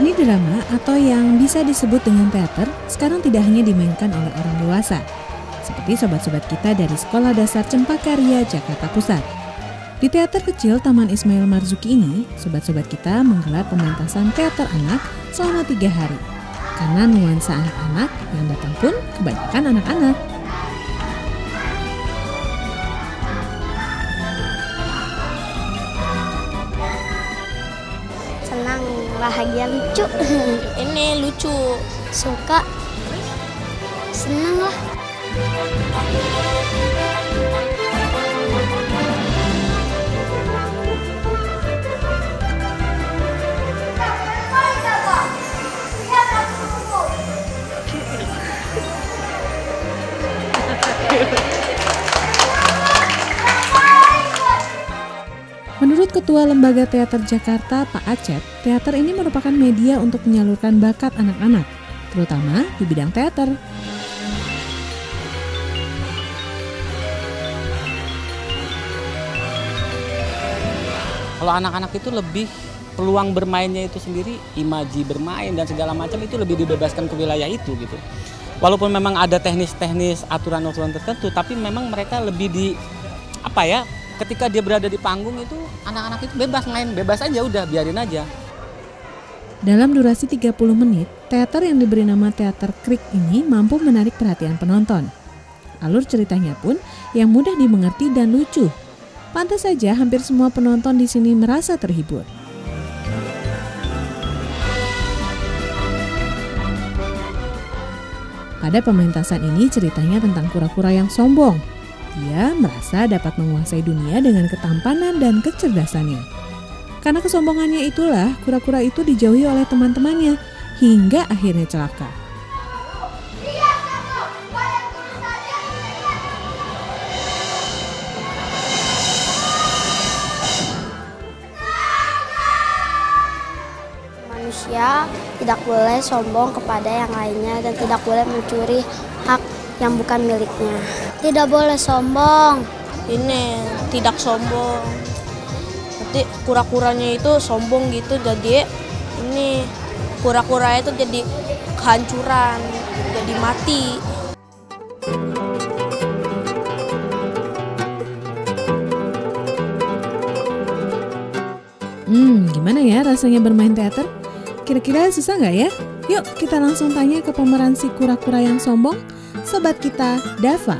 Seni drama atau yang bisa disebut dengan teater sekarang tidak hanya dimainkan oleh orang dewasa, seperti sobat-sobat kita dari Sekolah Dasar Cempakaria, Jakarta Pusat. Di teater kecil Taman Ismail Marzuki ini, sobat-sobat kita menggelar pementasan teater anak selama 3 hari. Karena nuansa anak-anak yang datang pun kebanyakan anak-anak. Senang, bahagia, lucu. Ini lucu. Suka. Senang lah. Menurut Ketua Lembaga Teater Jakarta, Pak Acep, teater ini merupakan media untuk menyalurkan bakat anak-anak, terutama di bidang teater. Kalau anak-anak itu lebih peluang bermainnya itu sendiri, imaji bermain dan segala macam itu lebih dibebaskan ke wilayah itu gitu. Walaupun memang ada teknis-teknis aturan-aturan tertentu, tapi memang mereka lebih ketika dia berada di panggung itu anak-anak itu bebas main, bebas aja udah biarin aja. Dalam durasi 30 menit, teater yang diberi nama Teater Krik ini mampu menarik perhatian penonton. Alur ceritanya pun yang mudah dimengerti dan lucu. Pantas saja hampir semua penonton di sini merasa terhibur. Pada pementasan ini ceritanya tentang kura-kura yang sombong. Dia merasa dapat menguasai dunia dengan ketampanan dan kecerdasannya. Karena kesombongannya itulah, kura-kura itu dijauhi oleh teman-temannya hingga akhirnya celaka. Manusia tidak boleh sombong kepada yang lainnya dan tidak boleh mencuri hak yang bukan miliknya. Tidak boleh sombong. Ini tidak sombong. Nanti kura-kuranya itu sombong gitu, jadi ini kura-kura itu jadi kehancuran, jadi mati. Gimana ya rasanya bermain teater? Kira-kira susah nggak ya? Yuk kita langsung tanya ke pemeran si kura-kura yang sombong, sobat kita Dava.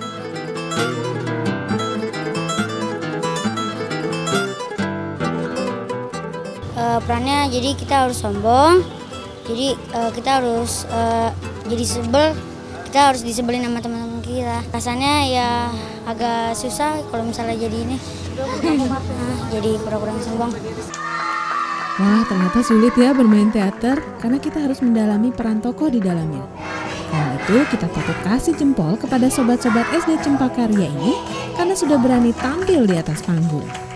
Perannya jadi kita harus sombong, jadi kita harus jadi sebel, kita harus disebelin sama teman-teman kita. Rasanya ya agak susah kalau misalnya jadi ini, jadi kura-kura yang sombong. Wah, ternyata sulit ya bermain teater karena kita harus mendalami peran tokoh di dalamnya. Karena itu kita patut kasih jempol kepada sobat-sobat SD Cempakaria ini karena sudah berani tampil di atas panggung.